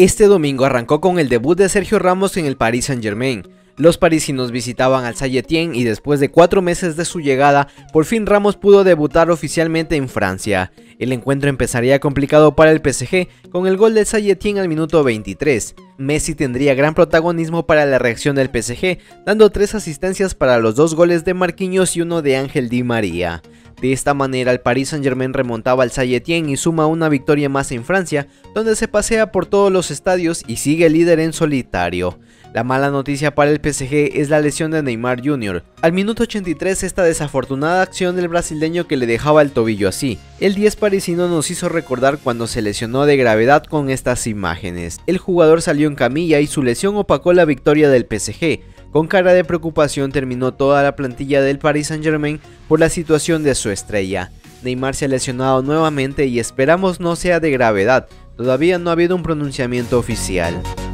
Este domingo arrancó con el debut de Sergio Ramos en el Paris Saint-Germain. Los parisinos visitaban al Saint-Étienne y después de 4 meses de su llegada, por fin Ramos pudo debutar oficialmente en Francia. El encuentro empezaría complicado para el PSG con el gol del Saint-Étienne al minuto 23. Messi tendría gran protagonismo para la reacción del PSG, dando 3 asistencias para los 2 goles de Marquinhos y 1 de Ángel Di María. De esta manera el Paris Saint-Germain remontaba al Saint-Étienne y suma una victoria más en Francia, donde se pasea por todos los estadios y sigue líder en solitario. La mala noticia para el PSG es la lesión de Neymar Jr. Al minuto 83 esta desafortunada acción del brasileño que le dejaba el tobillo así. El 10 parisino nos hizo recordar cuando se lesionó de gravedad con estas imágenes. El jugador salió en camilla y su lesión opacó la victoria del PSG. Con cara de preocupación terminó toda la plantilla del Paris Saint-Germain por la situación de su estrella. Neymar se ha lesionado nuevamente y esperamos no sea de gravedad, todavía no ha habido un pronunciamiento oficial.